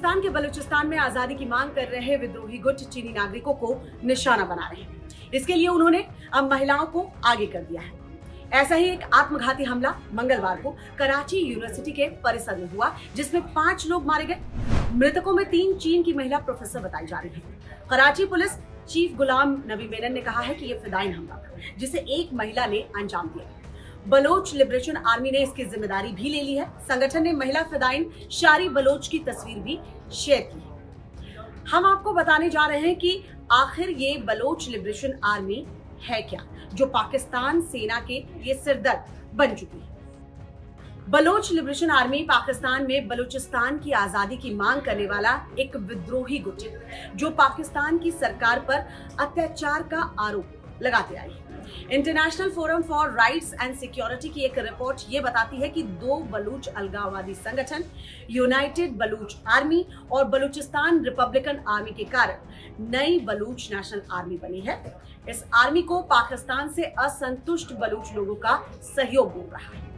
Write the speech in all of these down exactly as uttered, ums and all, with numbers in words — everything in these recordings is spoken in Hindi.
पाकिस्तान के बलूचिस्तान में आजादी की मांग कर रहे विद्रोही गुट चीनी नागरिकों को निशाना बना रहे हैं। इसके लिए उन्होंने अब महिलाओं को आगे कर दिया है। ऐसा ही एक आत्मघाती हमला मंगलवार को कराची यूनिवर्सिटी के परिसर में हुआ, जिसमें पांच लोग मारे गए। मृतकों में तीन चीन की महिला प्रोफेसर बताई जा रही है। कराची पुलिस चीफ गुलाम नबी मेनन ने कहा है कि यह फिदायीन हमला था, जिसे एक महिला ने अंजाम दिया। बलोच लिबरेशन आर्मी ने इसकी जिम्मेदारी भी ले ली है। संगठन ने महिला फिदायीन शारी बलोच की तस्वीर भी शेयर की है। हम आपको बताने जा रहे हैं कि आखिर ये बलोच लिबरेशन आर्मी है क्या, जो पाकिस्तान सेना के लिए सिरदर्द बन चुकी है। बलोच लिबरेशन आर्मी पाकिस्तान में बलूचिस्तान की आजादी की मांग करने वाला एक विद्रोही गुट है, जो पाकिस्तान की सरकार पर अत्याचार का आरोप लगाते आई है। International Forum for Rights and Security की एक रिपोर्ट ये बताती है कि दो बलूच अलगाववादी संगठन यूनाइटेड बलूच आर्मी और बलूचिस्तान रिपब्लिकन आर्मी के कारण नई बलूच नेशनल आर्मी बनी है। इस आर्मी को पाकिस्तान से असंतुष्ट बलूच लोगों का सहयोग मिल रहा है।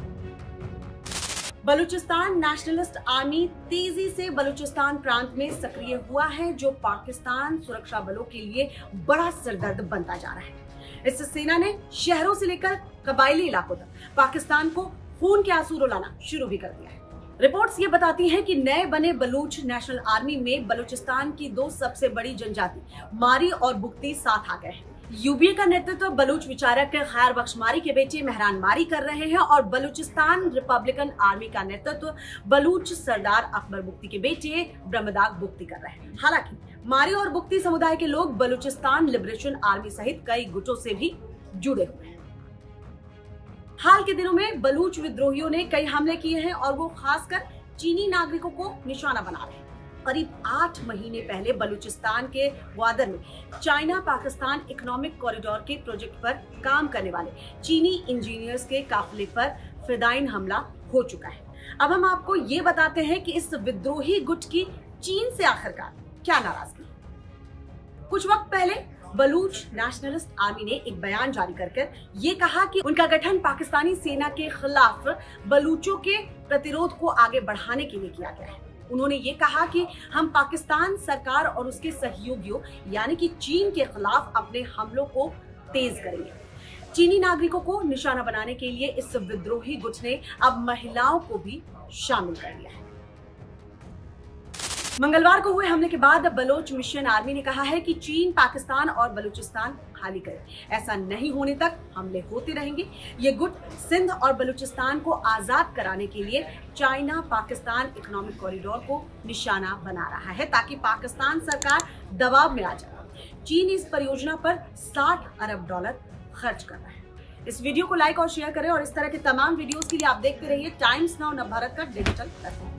बलूचिस्तान नेशनलिस्ट आर्मी तेजी से बलूचिस्तान प्रांत में सक्रिय हुआ है, जो पाकिस्तान सुरक्षा बलों के लिए बड़ा सिरदर्द बनता जा रहा है। इस सेना ने शहरों से लेकर कबायली इलाकों तक पाकिस्तान को खून के आंसू रुलाना शुरू भी कर दिया है। रिपोर्ट्स ये बताती हैं कि नए बने बलूच नेशनल आर्मी में बलूचिस्तान की दो सबसे बड़ी जनजाति मारी और बुगती साथ आ गए हैं। यूबीए का नेतृत्व बलूच विचारक खैर बख्श मारी के बेटे मेहरान मारी कर रहे हैं और बलूचिस्तान रिपब्लिकन आर्मी का नेतृत्व बलूच सरदार अकबर बुगती के बेटे ब्रह्मदाग बुगती कर रहे हैं। हालांकि मारी और बुगती समुदाय के लोग बलूचिस्तान लिबरेशन आर्मी सहित कई गुटों से भी जुड़े हुए हैं। हाल के दिनों में बलूच विद्रोहियों ने कई हमले किए हैं और वो खासकर चीनी नागरिकों को निशाना बना रहे हैं। करीब आठ महीने पहले बलूचिस्तान के ग्वादर में चाइना पाकिस्तान इकोनॉमिक कॉरिडोर के प्रोजेक्ट पर काम करने वाले चीनी इंजीनियर्स के काफिले पर फिदायीन हमला हो चुका है। अब हम आपको ये बताते हैं कि इस विद्रोही गुट की चीन से आखिरकार क्या नाराजगी है। कुछ वक्त पहले बलूच नेशनलिस्ट आर्मी ने एक बयान जारी कर कर ये कहा कि उनका गठन पाकिस्तानी सेना के खिलाफ बलूचों के प्रतिरोध को आगे बढ़ाने के लिए किया गया है। उन्होंने ये कहा कि हम पाकिस्तान सरकार और उसके सहयोगियों यानी कि चीन के खिलाफ अपने हमलों को तेज करेंगे। चीनी नागरिकों को निशाना बनाने के लिए इस विद्रोही गुट ने अब महिलाओं को भी शामिल कर लिया है। मंगलवार को हुए हमले के बाद बलोच मिशन आर्मी ने कहा है कि चीन पाकिस्तान और बलूचिस्तान खाली करे। ऐसा नहीं होने तक हमले होते रहेंगे। ये गुट सिंध और बलूचिस्तान को आजाद कराने के लिए चाइना पाकिस्तान इकोनॉमिक कॉरिडोर को निशाना बना रहा है, ताकि पाकिस्तान सरकार दबाव में आ जाए। चीन इस परियोजना पर साठ अरब डॉलर खर्च कर रहा है। इस वीडियो को लाइक और शेयर करें और इस तरह के तमाम वीडियोस के लिए आप देखते रहिए टाइम्स नाउ नवभारत का डिजिटल प्लेटफॉर्म।